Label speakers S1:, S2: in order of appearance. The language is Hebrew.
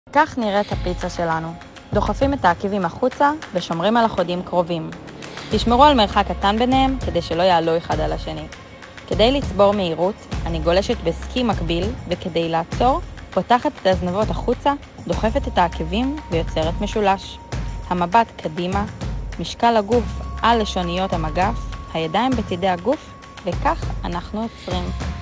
S1: כך נראית הפיצה שלנו. דוחפים את העקבים החוצה ושומרים על החודים קרובים. תשמרו על מרחק קטן ביניהם כדי שלא יעלו אחד על השני. כדי לצבור מהירות, אני גולשת בסקי מקביל, וכדי לעצור, פותחת את הזנבות החוצה, דוחפת את העקבים ויוצרת משולש. המבט קדימה, משקל הגוף על לשוניות המגף, הידיים בצדי הגוף, וכך אנחנו עוצרים.